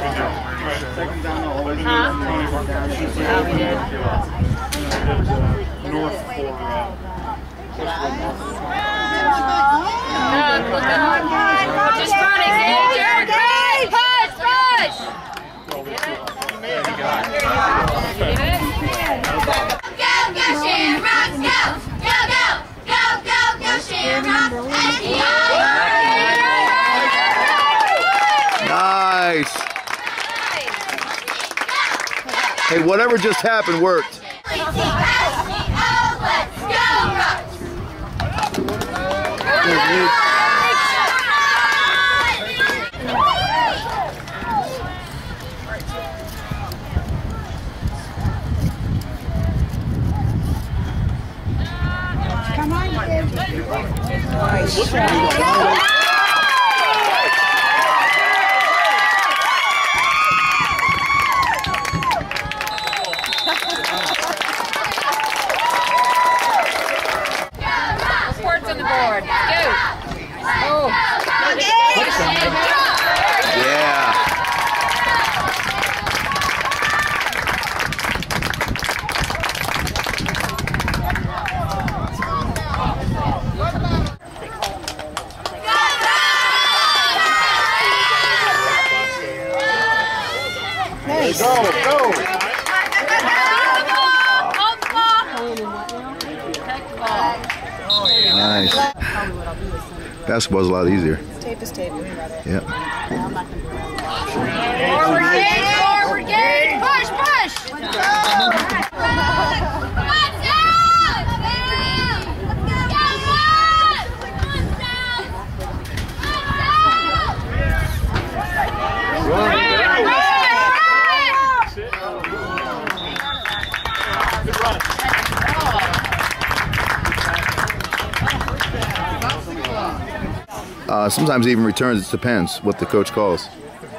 Huh? Oh, we did. North for just running, Gage. Push, push. Go, go, Shamrocks, go! Go, go! Go, go, go, Shamrocks! Nice. Hey, whatever just happened worked. Let's go, Rocks! Come on, Gage. Nice shot. Sports on the board. Go. Oh. Yeah. Nice. Go, go! Nice. Basketball's a lot easier. Tape is tape. Yep. Forward, Gage. Forward, Gage. Push, push. Sometimes even returns, it depends what the coach calls.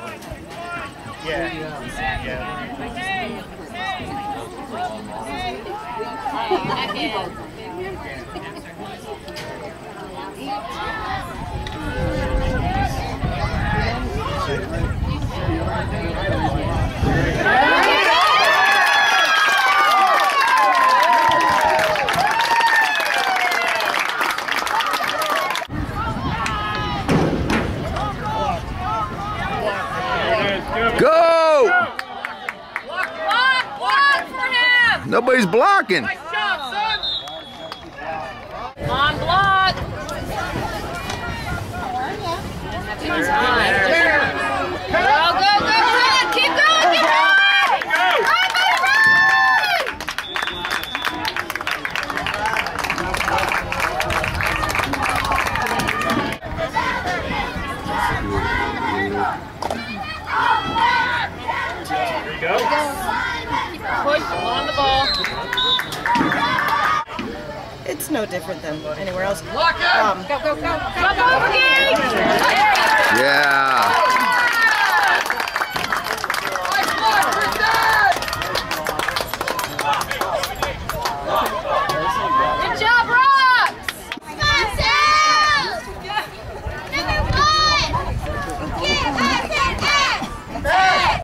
Go! Block for him. Nobody's blocking. Come on, block. Good time. Go, go, go, go. Keep going, keep going. Run, buddy, run. Push on the ball. It's no different than anywhere else. Go, go, go. Go, Gage. Yeah.